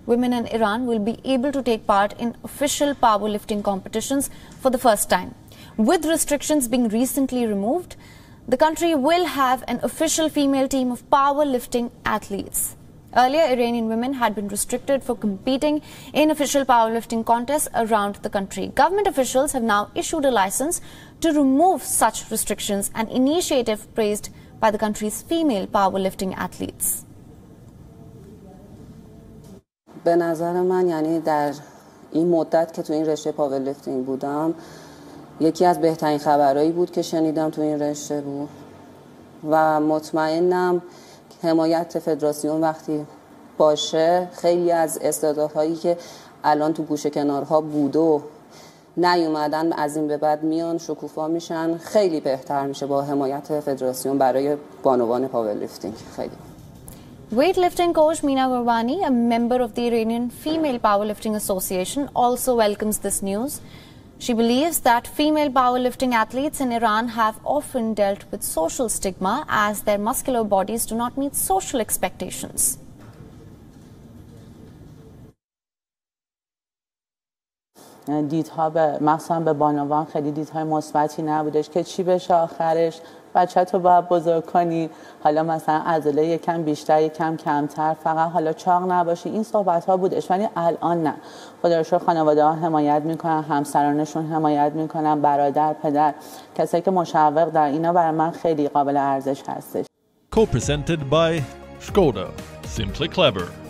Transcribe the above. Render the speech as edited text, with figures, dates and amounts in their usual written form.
women in Iran will be able to take part in official powerlifting competitions for the first time. With restrictions being recently removed, the country will have an official female team of powerlifting athletes. Earlier, Iranian women had been restricted for competing in official powerlifting contests around the country. Government officials have now issued a license to remove such restrictions, an initiative praised by the country's female powerlifting athletes. به نظر من یعنی در این مدت که تو این رشته پاورلیفتینگ بودم یکی از بهترین خبرایی بود که شنیدم تو این رشته بود و مطمئنم حمایت فدراسیون وقتی باشه خیلی از استعدادهایی که الان تو گوشه کنارها بود و نیومدن از این به بعد میان شکوفا میشن، خیلی بهتر میشه با حمایت فدراسیون برای بانوان پاورلیفتینگ. خیلی Weightlifting coach Meena Gurbani, a member of the Iranian Female Powerlifting Association, also welcomes this news. She believes that female powerlifting athletes in Iran have often dealt with social stigma as their muscular bodies do not meet social expectations. دیدها مثلا به بانوان خیلی دیدهای مثبتی نبودش که چی بشه آخرش بچه تو باید بزرگ کنی، حالا مثلا عضله یکم بیشتر یکم کمتر، فقط حالا چاق نباشی، این صحبت ها بودش. ولی الان نه، خدا رو شکر خانواده ها حمایت میکنن، همسرانشون حمایت میکنن، برادر، پدر، کسایی که مشوق در اینا برای من خیلی قابل ارزش هستش. Co-presented by Skoda. Simply clever.